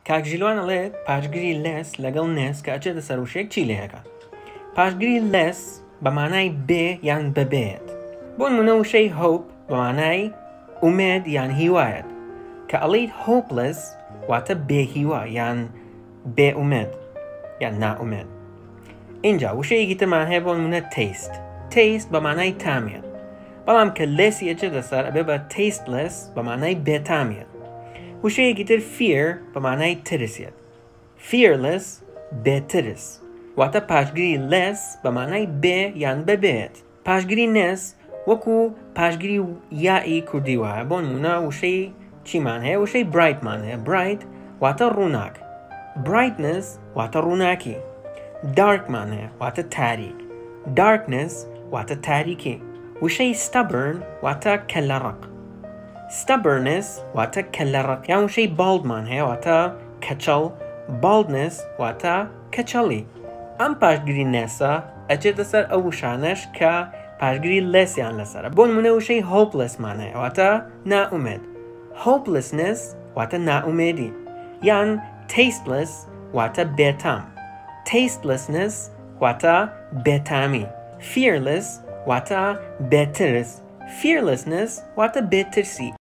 کاکژیلوان ئەڵێت پاشگیری لەس لەگەڵ نێس کە ئەچێتە سەر وشەیەک چی لێ هەکات. پاشگیری لەس بە مانای بێ یان بەبێت. بۆ نمونە وشەی هۆپ بە مانای ئومێد یان هیوایەت کە ئەڵێیت هۆپلەس واتە بێهیوا یان بێ ئومێد یان نائومێد. اینجا وشەیەکی ترمان هەیە بۆ نمونە تەیست. تەیست بە مانای تامێت، بەڵام کە لێسی ئەچێتە سەر ئەبێ بە تەیستلەس بە مانای بێتامێت. وشەیەکی تر فیر بە مانای ترسێت. fearless بێترس واتە پاشگیری لەس بە مانای بێ یان بەبێت. پاشگیری نێس وەکو پاشگیری یائی کوردی وایە. بۆ نمونە وشەی چیمان هەیە؟ وشەی برایتمان هەیە. برایت واتە ڕووناک، brightness واتە ڕووناکی. darkمان هەیە واتە تاریک، darkness واتە تاریکی. وشەی stubborn واتە کەلەڕق، stubbornness واتە کەلەڕق. یان وشەی baldمان هەیە واتە کەچەڵ، baldness واتە کەچەڵی. ئەم پاشگیری نێسە ئەچێتە سەر ئەو وشانەش کە پاشگیری لەسیان لەسەرە. بۆ نمونە وشەی hopelessمان هەیە واتە نائومێد، hopelessness واتە نائومێدی. یان tasteless واتە بێتام، tastelessness واتە بێتامی. fearless واتە بێترس، fearlessness واتە بێترسی.